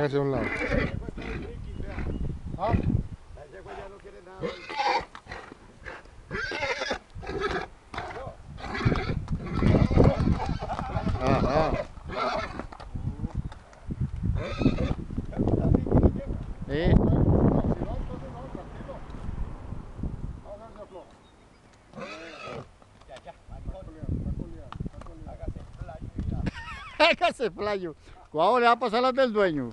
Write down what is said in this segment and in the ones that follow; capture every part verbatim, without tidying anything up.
hágase a un lado. ¿Ah? La yegua ya no quiere nada. Ajá. Sí. Hágase playo. ¿Cuándo le va a pasar las del dueño?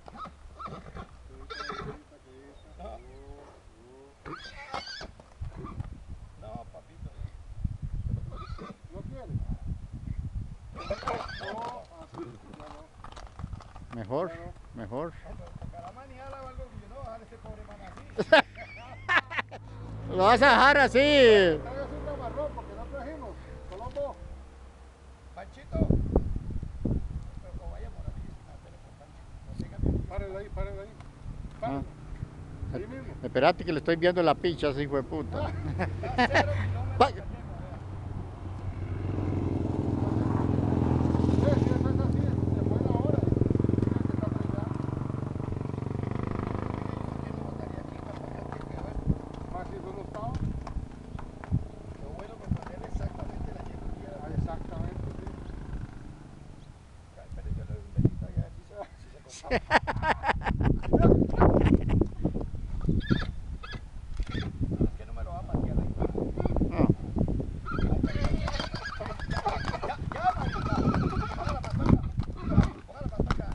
No, papito. ¿No quiere? No, así, ya no. Mejor, mejor. Tocará manejarla o algo, yo no voy a dejar a ese pobre man así. Lo vas a dejar así. Tráigase un camarón porque no trajimos, solo dos. Panchito. O vaya por ahí, hacerle por Panchito. No siga bien. Párele ahí, párele ahí. Párele. Ahí mismo. Espérate que le estoy viendo la picha, ese hijo de puta. Da cero kilómetros Va- de yegua, vea. Sí, sí, eso es así, se fue la hora. Tiene que estar allá. ¿Quién lo botaría aquí para sacar que ver? Más si eso no estaba. Lo bueno que poner exactamente la yegua que Ah, era. exactamente, sí. Pero yo le doy un besito allá si se, si se compraba. Es que no me lo va a patear ahí. No. Ya, ya, Marita. Ponga la pantalla. Ponga la pantalla,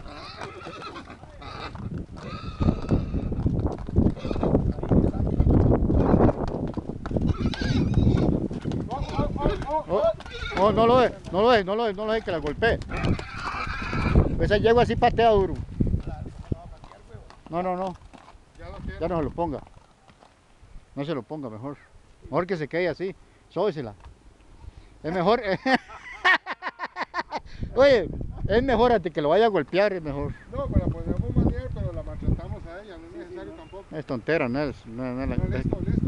Oh, oh, oh, Oh, no, no lo es, no lo es, no lo es, no lo es que la golpee. Esa yegua así patea duro. No, no, no, ya lo tiene. ya no se lo ponga. No se lo ponga, mejor. Mejor que se quede así, sóbesela. Es mejor. Oye, es mejor antes que lo vaya a golpear, es mejor. No, pero la podemos manejar, pero la maltratamos a ella, no es necesario tampoco. Es tontera, no es, no, no, No, no, listo, listo.